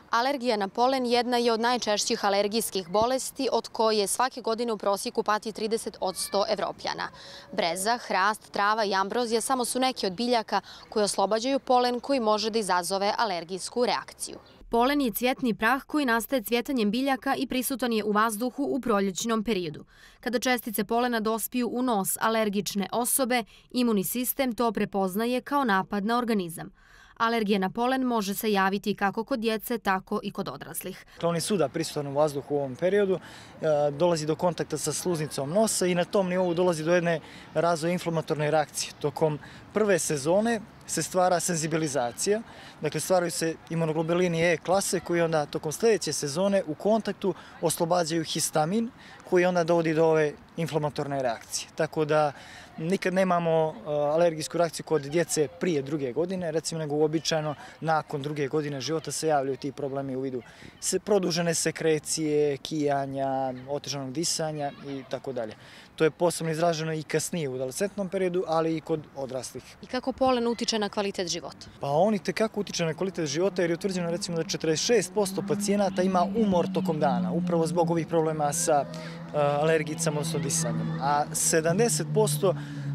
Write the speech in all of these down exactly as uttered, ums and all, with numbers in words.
Alergija na polen jedna je od najčešćih alergijskih bolesti od koje svake godine u prosjeku pati trideset posto Evropljana. Breza, hrast, trava i ambrozija samo su neki od biljaka koji oslobađaju polen koji može da izazove alergijsku reakciju. Polen je cvjetni prah koji nastaje cvjetanjem biljaka i prisutan je u vazduhu u proljećnom periodu. Kada čestice polena dospiju u nos alergične osobe, imunni sistem to prepoznaje kao napad na organizam. Alergija na polen može se javiti kako kod djece, tako i kod odraslih. On je svuda prisutan u vazduhu u ovom periodu, dolazi do kontakta sa sluznicom nosa i na tom nivou dolazi do jedne razvoja inflamatorne reakcije. Tokom prve sezone se stvara senzibilizacija, dakle stvaraju se imunoglobulini E klase koji onda tokom sljedeće sezone u kontaktu oslobađaju histamin koji onda dovodi do ove inflamatorne reakcije. Tako da nikad nemamo alergijsku reakciju kod djece prije druge godine, recimo nego uobičajeno nakon druge godine života se javljaju ti problemi u vidu produžene sekrecije, kijanja, otežanog disanja i tako dalje. To je posebno izraženo i kasnije u adolescentnom periodu, ali i kod odraslih. I kako polen utiče na kvalitet života? Pa on i tekako utiče na kvalitet života jer je utvrđeno recimo da četrdeset šest posto pacijenata ima umor tokom dana, upravo zbog ovih problema sa alergijicama, odnosno disanjem. A sedamdeset posto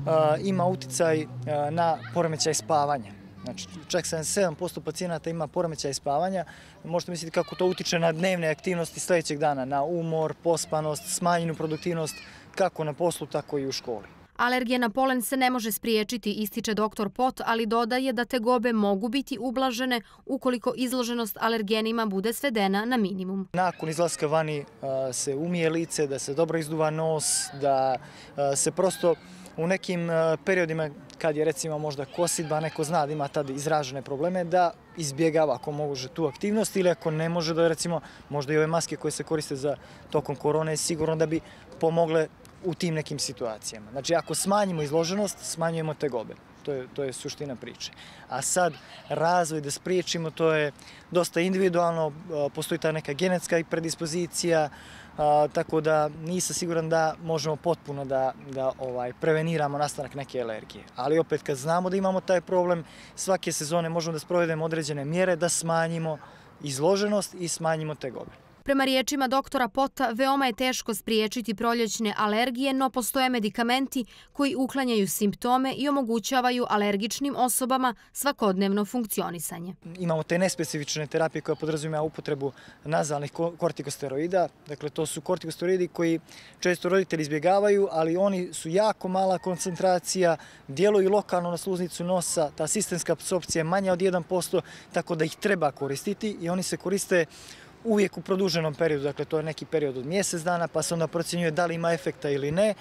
ima uticaj na poremećaj spavanja. Znači, čak sedamdeset sedam posto pacijenata ima poremećaj spavanja. Možete misliti kako to utiče na dnevne aktivnosti sljedećeg dana, na umor, pospanost, smanjenu produktivnost, kako na poslu, tako i u školi. Alergija na polen se ne može spriječiti, ističe doktor Pot, ali dodaje da tegobe mogu biti ublažene ukoliko izloženost alergenima bude svedena na minimum. Nakon izlaska vani se umije lice, da se dobro izduva nos, da se prosto u nekim periodima kad je recimo možda kosidba, neko zna da ima tad izražene probleme, da izbjegava ako može tu aktivnost ili ako ne može da recimo možda i ove maske koje se koriste za tokom korone sigurno da bi pomogle u tim nekim situacijama. Znači, ako smanjimo izloženost, smanjujemo tegobe. To je, to je suština priče. A sad, razvoj da spriječimo, to je dosta individualno, postoji ta neka genetska predispozicija, a, tako da nisam siguran da možemo potpuno da, da ovaj, preveniramo nastanak neke alergije. Ali opet, kad znamo da imamo taj problem, svake sezone možemo da sprovedemo određene mjere da smanjimo izloženost i smanjimo tegobe. Prema riječima doktora Pota, veoma je teško spriječiti proljećne alergije, no postoje medikamenti koji uklanjaju simptome i omogućavaju alergičnim osobama svakodnevno funkcionisanje. Imamo te nespecifične terapije koje podrazumijevaju upotrebu nazalnih kortikosteroida. Dakle, to su kortikosteroidi koji često roditelji izbjegavaju, ali oni su jako mala koncentracija, djeluju lokalno na sluznicu nosa, ta sistemska apsorpcija je manja od jedan posto, tako da ih treba koristiti i oni se koriste uvijek u produženom periodu, dakle to je neki period od mjesec dana, pa se onda procjenjuje da li ima efekta ili ne.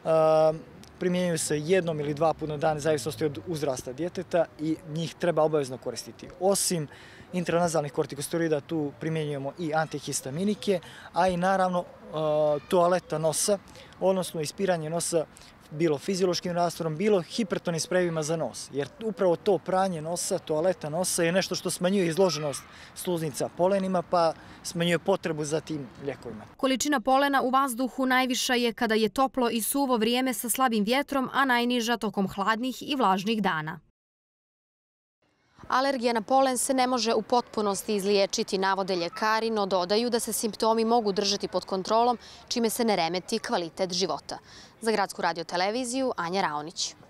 Primjenjuju se jednom ili dva puta na dan, zavisnosti od uzrasta djeteta i njih treba obavezno koristiti. Osim intranazalnih kortikosteroida tu primjenjujemo i antihistaminike, a i naravno toaleta nosa, odnosno ispiranje nosa bilo fiziološkim rastvorom, bilo hipertonim sprejevima za nos. Jer upravo to pranje nosa, toaleta nosa je nešto što smanjuje izloženost sluznica polenima, pa smanjuje potrebu za tim ljekovima. Količina polena u vazduhu najviša je kada je toplo i suvo vrijeme sa slabim vjetrom, a najniža tokom hladnih i vlažnih dana. Alergija na polen se ne može u potpunosti izliječiti, navode ljekari, no dodaju da se simptomi mogu držati pod kontrolom, čime se ne remeti kvalitet života. Za Gradsku radioteleviziju, Anja Raonić.